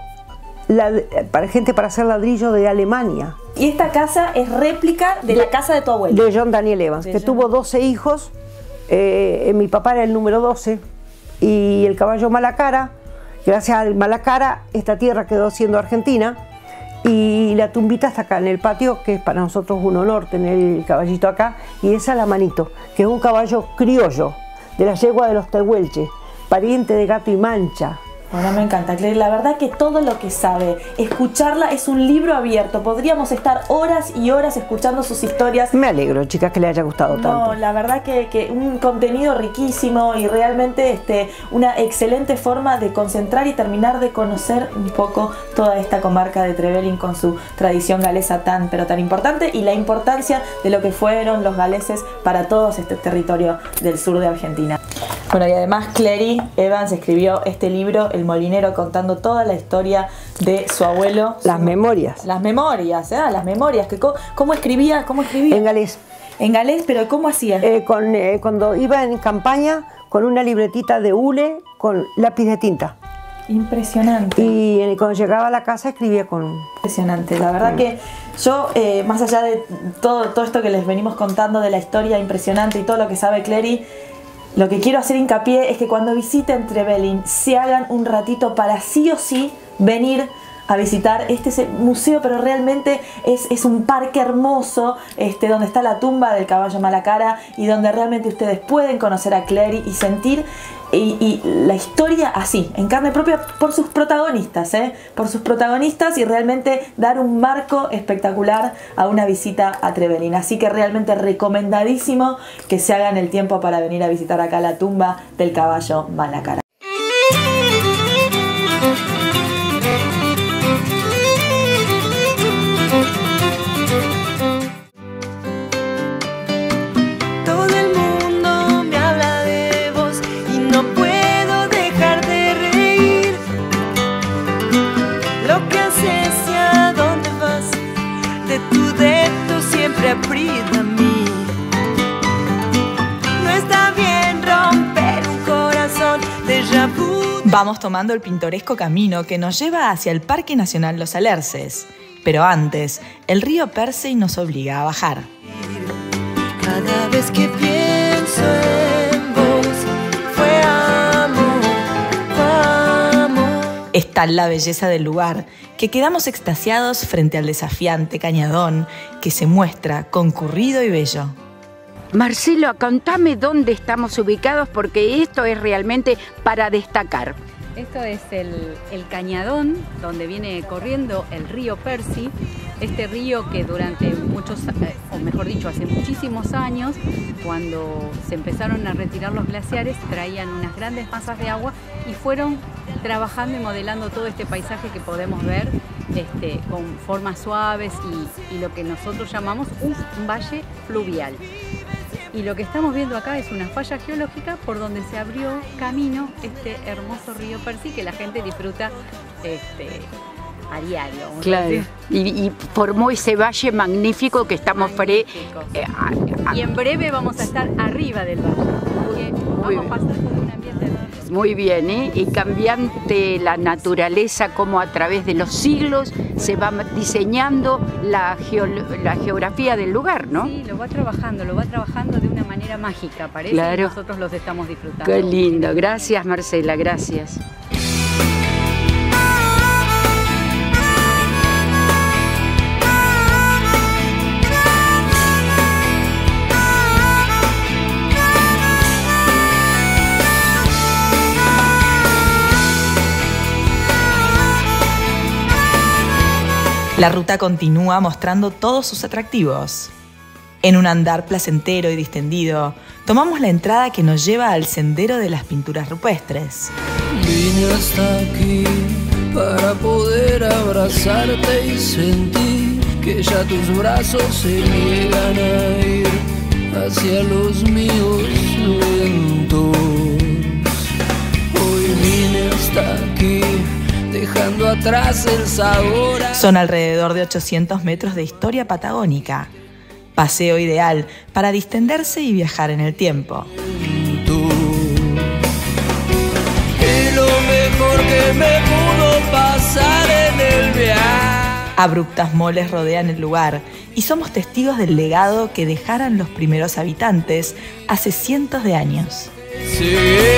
gente para hacer ladrillo de Alemania. Y esta casa es réplica de la casa de tu abuelo. De John Daniel Evans, que tuvo 12 hijos. Mi papá era el número 12, y el caballo Malacara, gracias al Malacara, esta tierra quedó siendo argentina, y la tumbita está acá en el patio, que es para nosotros un honor tener el caballito acá, y esa es la Manito, que es un caballo criollo, de la yegua de los tehuelches, pariente de Gato y Mancha. Bueno, me encanta, Clary. La verdad que todo lo que sabe, escucharla es un libro abierto. Podríamos estar horas y horas escuchando sus historias. Me alegro, chicas, que le haya gustado tanto. No, la verdad que un contenido riquísimo y realmente una excelente forma de concentrar y terminar de conocer un poco toda esta comarca de Trevelin con su tradición galesa tan importante, y la importancia de lo que fueron los galeses para todo este territorio del sur de Argentina. Bueno, y además Clary Evans escribió este libro, El Molinero, contando toda la historia de su abuelo. Las memorias. Las memorias, las memorias. ¿Cómo escribía? En galés. En galés, pero ¿cómo hacía? Cuando iba en campaña, con una libretita de hule, con lápiz de tinta. Impresionante. Y cuando llegaba a la casa escribía con... Impresionante. La verdad que yo, más allá de todo esto que les venimos contando de la historia impresionante y todo lo que sabe Clary, lo que quiero hacer hincapié es que cuando visiten Trevelin se hagan un ratito para sí o sí venir a visitar este museo, pero realmente es un parque hermoso, donde está la tumba del caballo Malacara, y donde realmente ustedes pueden conocer a Clary y sentir y la historia así, en carne propia, por sus protagonistas, y realmente dar un marco espectacular a una visita a Trevelin. Así que realmente recomendadísimo que se hagan el tiempo para venir a visitar acá la tumba del caballo Malacara. Aprida a mí. No está bien romper un corazón déjà vu. Vamos tomando el pintoresco camino que nos lleva hacia el Parque Nacional Los Alerces. Pero antes, el río Persey nos obliga a bajar. Cada vez que pienso en vos, fue amor, fue amor. Es tal la belleza del lugar que quedamos extasiados frente al desafiante cañadón que se muestra concurrido y bello. Marcelo, contame dónde estamos ubicados, porque esto es realmente para destacar. Esto es el cañadón donde viene corriendo el río Persey, este río que durante muchos, o mejor dicho, hace muchísimos años, cuando se empezaron a retirar los glaciares, traían unas grandes masas de agua y fueron trabajando y modelando todo este paisaje que podemos ver con formas suaves y lo que nosotros llamamos un valle fluvial. Y lo que estamos viendo acá es una falla geológica por donde se abrió camino este hermoso río Percy que la gente disfruta a diario. Claro. Y formó ese valle magnífico que estamos y en breve vamos a estar arriba del valle. Vamos a pasar por un ambiente hermoso. Muy bien, ¿eh? Y cambiante la naturaleza, como a través de los siglos se va diseñando la geografía del lugar, ¿no? Sí, lo va trabajando de una manera mágica, parece, claro. Y nosotros los estamos disfrutando. Qué lindo, gracias Marcela, gracias. La ruta continúa mostrando todos sus atractivos. En un andar placentero y distendido, tomamos la entrada que nos lleva al sendero de las pinturas rupestres. Vine hasta aquí para poder abrazarte y sentir que ya tus brazos se niegan a ir hacia los míos lentos. Hoy vine hasta aquí, dejando atrás el sabor. Son alrededor de 800 metros de historia patagónica. Paseo ideal para distenderse y viajar en el tiempo. Y lo mejor que me pudo pasar en el viaje. Abruptas moles rodean el lugar y somos testigos del legado que dejaron los primeros habitantes hace cientos de años. Sí.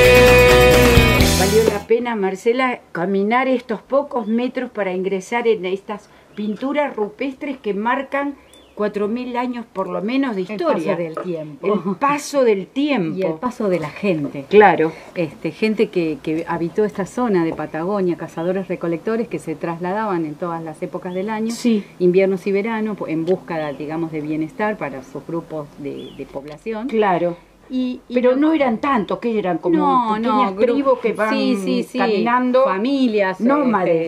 Valió la pena, Marcela, caminar estos pocos metros para ingresar en estas pinturas rupestres que marcan 4000 años por lo menos de historia. El paso del tiempo. El paso del tiempo. Y el paso de la gente. Claro. Gente que habitó esta zona de Patagonia, cazadores recolectores que se trasladaban en todas las épocas del año, sí, inviernos y veranos, en busca, digamos, de bienestar para sus grupos de población. Claro. Pero no eran tantos, que eran como pequeñas tribus que van caminando. Familias. Nómades.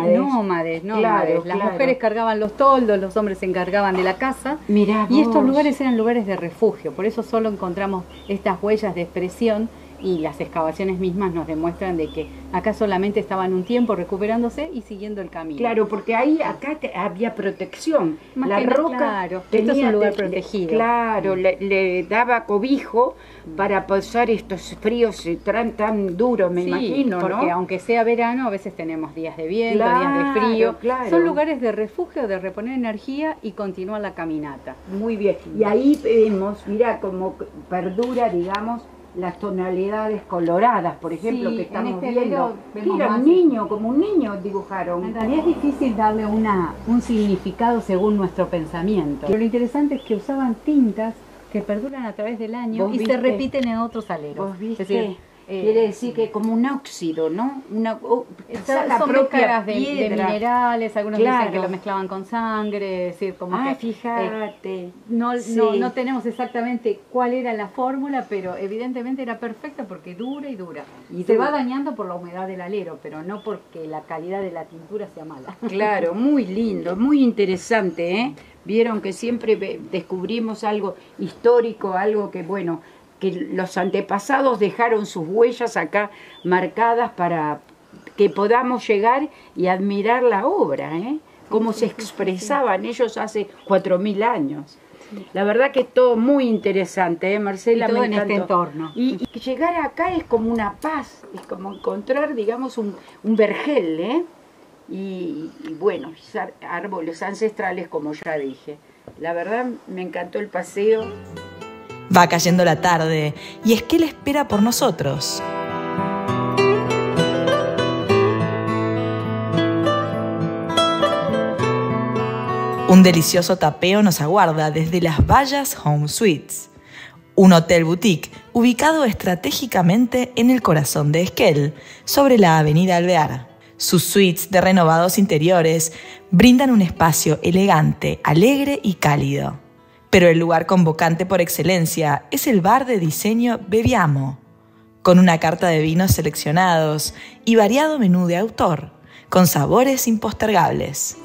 Claro, las mujeres cargaban los toldos, los hombres se encargaban de la casa. Mirá y estos lugares eran lugares de refugio, por eso solo encontramos estas huellas de expresión y las excavaciones mismas nos demuestran de que acá solamente estaban un tiempo recuperándose y siguiendo el camino. Claro, porque acá había protección. Más la roca, claro, esto es un lugar protegido. Claro, le daba cobijo para pasar estos fríos tan duros, me imagino, porque ¿no? aunque sea verano, a veces tenemos días de viento, días de frío. Claro. Son lugares de refugio, de reponer energía y continuar la caminata. Muy bien. Y ahí vemos, mira, como perdura, digamos, las tonalidades coloradas, por ejemplo, que estamos viendo. Era un niño, como un niño dibujaron. En realidad es difícil darle un significado según nuestro pensamiento. Pero lo interesante es que usaban tintas que perduran a través del año y se repiten en otros aleros. ¿Vos viste? Es decir, quiere decir que como un óxido, ¿no? Son mezclas de minerales, algunos dicen que lo mezclaban con sangre, es decir, como que fíjate. No tenemos exactamente cuál era la fórmula, pero evidentemente era perfecta porque dura y dura. Y se va dañando por la humedad del alero, pero no porque la calidad de la tintura sea mala. Claro, muy lindo, muy interesante, ¿eh? Vieron que siempre descubrimos algo histórico, algo que, bueno, que los antepasados dejaron sus huellas acá marcadas para que podamos llegar y admirar la obra, ¿eh? Cómo se expresaban ellos hace 4000 años. La verdad que es todo muy interesante, ¿eh, Marcela? Y todo en este entorno. Y llegar acá es como una paz, es como encontrar, digamos, un vergel, ¿eh? Y bueno, árboles ancestrales, como ya dije. La verdad me encantó el paseo. Va cayendo la tarde y Esquel espera por nosotros. Un delicioso tapeo nos aguarda desde las Vallas Home Suites, un hotel boutique ubicado estratégicamente en el corazón de Esquel, sobre la avenida Alvear. Sus suites de renovados interiores brindan un espacio elegante, alegre y cálido. Pero el lugar convocante por excelencia es el bar de diseño Beviamo, con una carta de vinos seleccionados y variado menú de autor, con sabores impostergables.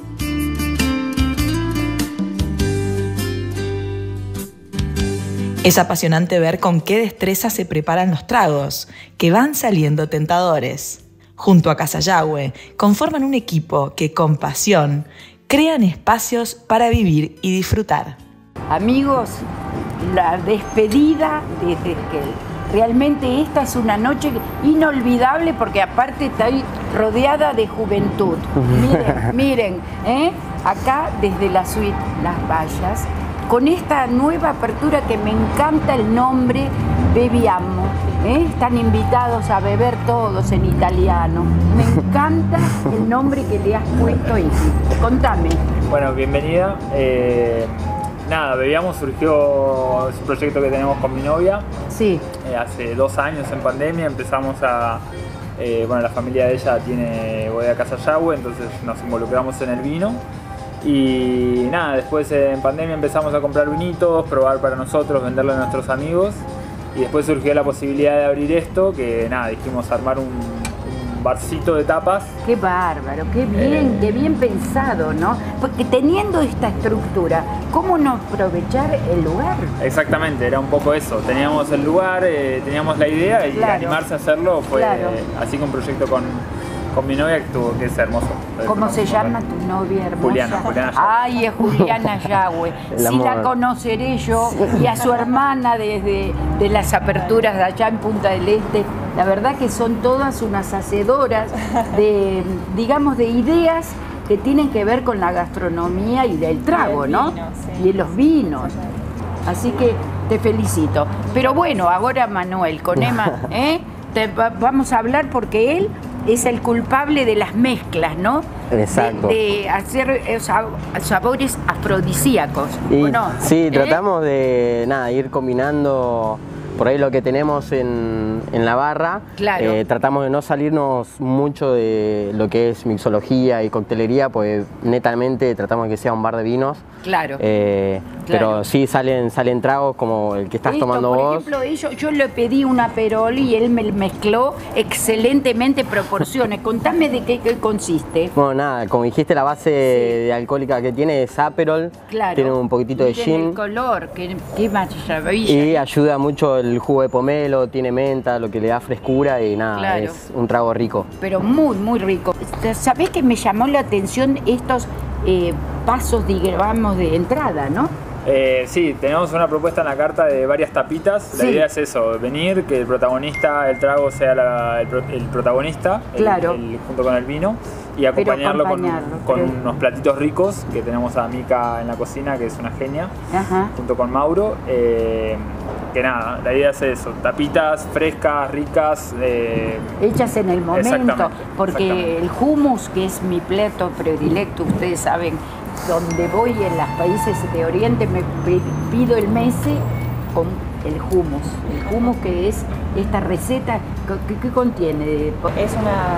Es apasionante ver con qué destreza se preparan los tragos, que van saliendo tentadores. Junto a Casa Yagüe, conforman un equipo que, con pasión, crean espacios para vivir y disfrutar. Amigos, la despedida de Esquel. Realmente esta es una noche inolvidable porque aparte estoy rodeada de juventud. Miren, acá desde la suite Las Vallas, con esta nueva apertura que me encanta el nombre, Beviamo. Están invitados a beber todos en italiano. Me encanta el nombre que le has puesto, Isi. Contame. Bueno, bienvenida. Nada, Beviamo surgió, es un proyecto que tenemos con mi novia. Sí. Hace 2 años en pandemia empezamos a... bueno, la familia de ella tiene bodega Casa Yagüe, entonces nos involucramos en el vino. Y nada, después en pandemia empezamos a comprar vinitos, probar para nosotros, venderlo a nuestros amigos. Y después surgió la posibilidad de abrir esto, que nada, dijimos armar un barcito de tapas. Qué bárbaro, qué bien pensado, ¿no? Porque teniendo esta estructura, ¿cómo no aprovechar el lugar? Exactamente, era un poco eso. Teníamos el lugar, teníamos la idea y animarse a hacerlo fue así que un proyecto con mi novia que es hermoso. ¿Cómo se llama tu novia hermosa? Juliana Yagüe. Ay, es Juliana Yagüe. Sí la conoceré yo y a su hermana desde las aperturas de allá en Punta del Este. La verdad que son todas unas hacedoras de, digamos, de ideas que tienen que ver con la gastronomía y del trago, ¿no? Y de los vinos. Así que te felicito. Pero bueno, ahora Manuel, con Emma, vamos a hablar porque él es el culpable de las mezclas, ¿no? Exacto. De hacer sabores afrodisíacos, ¿o no? Sí, tratamos de ir combinando por ahí lo que tenemos en la barra. Claro. Tratamos de no salirnos mucho de lo que es mixología y coctelería, pues netamente tratamos de que sea un bar de vinos. Claro. Pero sí salen tragos como el que estás tomando vos. Por ejemplo, yo le pedí una Aperol y él me mezcló excelentemente proporciones. Contame de qué consiste. Bueno, nada, como dijiste, la base de alcohólica que tiene es Aperol. Claro. Tiene un poquitito de gin. El color, qué maravilla. Y ayuda mucho el jugo de pomelo, tiene menta, lo que le da frescura y nada, claro. Es un trago rico. Pero muy, muy rico. ¿Sabés que me llamó la atención estos pasos, digamos, de entrada, no? Sí, tenemos una propuesta en la carta de varias tapitas. La idea es eso, venir, que el protagonista, el trago sea el protagonista, claro. Junto con el vino, y acompañarlo con unos platitos ricos, que tenemos a Mica en la cocina, que es una genia, junto con Mauro. Que nada, la idea es eso, tapitas frescas, ricas. Hechas en el momento, porque el hummus, que es mi plato predilecto, ustedes saben, donde voy en los países de Oriente me pido el mese con el hummus. El hummus, que es esta receta, ¿qué contiene? Es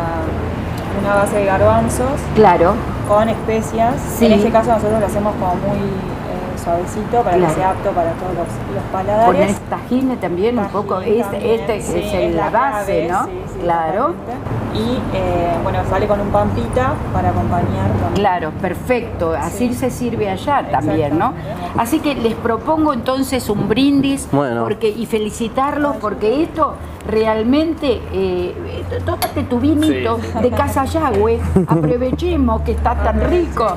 una base de garbanzos. Claro. Con especias. Sí. En este caso nosotros lo hacemos como muy suavecito para que sea apto para todos los paladares. Con el tajine también un poco, este es la base, ¿no? Sí, claro. Y bueno, sale con un pampita para acompañar. Claro, perfecto. Así se sirve allá también, ¿no? Así que les propongo entonces un brindis y felicitarlos porque esto realmente, tómate tu vinito de Casa Yagüe, aprovechemos que está tan rico.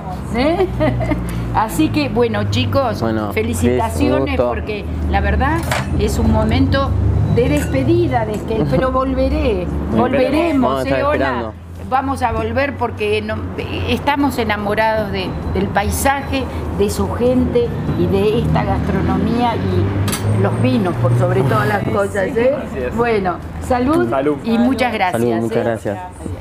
Así que bueno, chicos, felicitaciones porque la verdad es un momento de despedida de Esquel, pero volveremos, Ona. Vamos a volver porque estamos enamorados del paisaje, de su gente y de esta gastronomía y los vinos por sobre todas las cosas. Bueno, salud y muchas gracias. Salud, muchas gracias.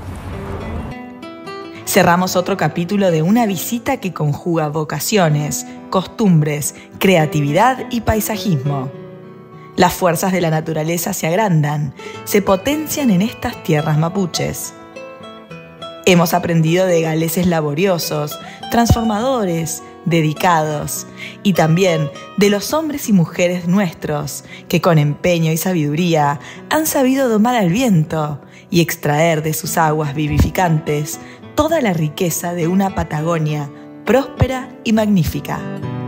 Cerramos otro capítulo de una visita que conjuga vocaciones, costumbres, creatividad y paisajismo. Las fuerzas de la naturaleza se agrandan, se potencian en estas tierras mapuches. Hemos aprendido de galeses laboriosos, transformadores, dedicados, y también de los hombres y mujeres nuestros, que con empeño y sabiduría han sabido domar al viento y extraer de sus aguas vivificantes toda la riqueza de una Patagonia próspera y magnífica.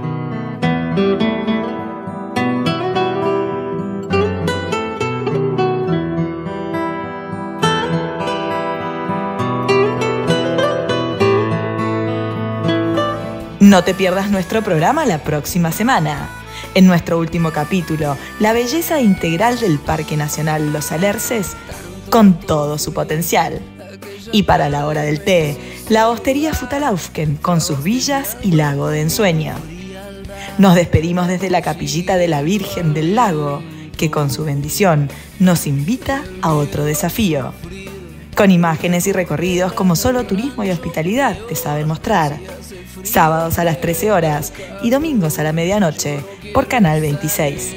No te pierdas nuestro programa la próxima semana. En nuestro último capítulo, la belleza integral del Parque Nacional Los Alerces, con todo su potencial. Y para la hora del té, la Hostería Futalaufken, con sus villas y lago de ensueño. Nos despedimos desde la capillita de la Virgen del Lago, que con su bendición nos invita a otro desafío. Con imágenes y recorridos como solo Turismo y Hospitalidad te saben mostrar. Sábados a las 13 horas y domingos a la medianoche por Canal 26.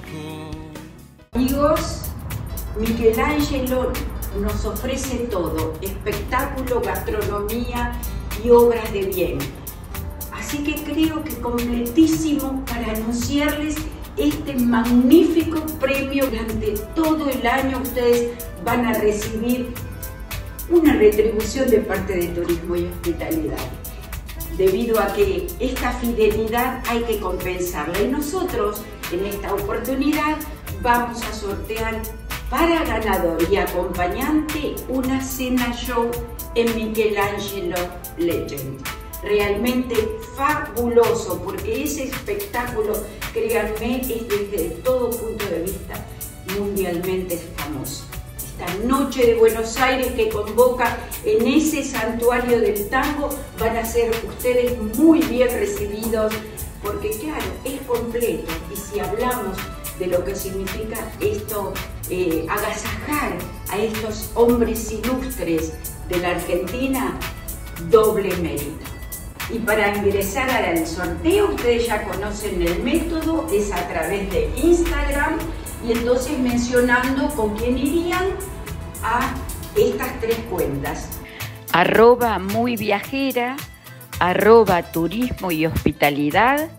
Amigos, Michelangelo nos ofrece todo: espectáculo, gastronomía y obras de bien. Así que creo que completísimo para anunciarles este magnífico premio. Durante todo el año ustedes van a recibir una retribución de parte de Turismo y Hospitalidad, debido a que esta fidelidad hay que compensarla. Y nosotros en esta oportunidad vamos a sortear para ganador y acompañante una cena show en Michelangelo Legend. Realmente fabuloso, porque ese espectáculo, créanme, es desde todo punto de vista mundialmente famoso. Esta noche de Buenos Aires que convoca en ese santuario del tango, van a ser ustedes muy bien recibidos, porque claro, es completo. Y si hablamos de lo que significa esto, agasajar a estos hombres ilustres de la Argentina, doble mérito. Y para ingresar al sorteo, ustedes ya conocen el método, es a través de Instagram, y entonces mencionando con quién irían a estas tres cuentas. @muyviajera, @turismo y hospitalidad,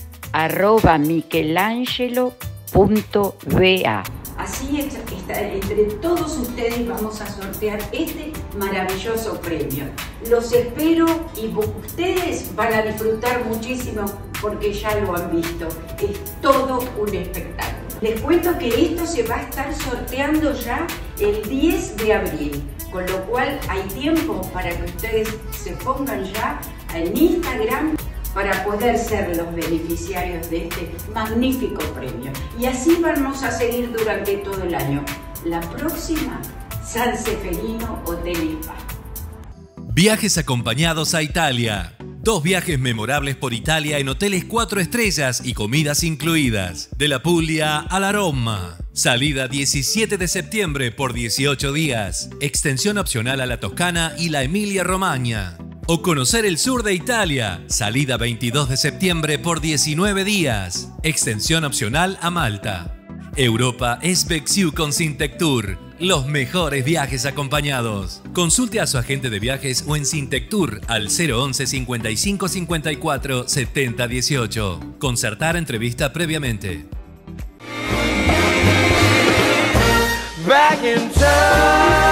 @michelangelo.va. Así entre todos ustedes vamos a sortear este maravilloso premio. Los espero y ustedes van a disfrutar muchísimo porque ya lo han visto. Es todo un espectáculo. Les cuento que esto se va a estar sorteando ya el 10 de abril, con lo cual hay tiempo para que ustedes se pongan ya en Instagram para poder ser los beneficiarios de este magnífico premio. Y así vamos a seguir durante todo el año. La próxima, San Seferino Hotel y Spa. Viajes acompañados a Italia. 2 viajes memorables por Italia en hoteles 4 estrellas y comidas incluidas. De la Puglia a la Roma. Salida 17 de septiembre por 18 días. Extensión opcional a la Toscana y la Emilia-Romagna. O conocer el sur de Italia. Salida 22 de septiembre por 19 días. Extensión opcional a Malta. Europa es Vexiu con Sintectour. Los mejores viajes acompañados. Consulte a su agente de viajes o en Sintectour al 011 55 54 70 18. Concertar entrevista previamente. Back in time.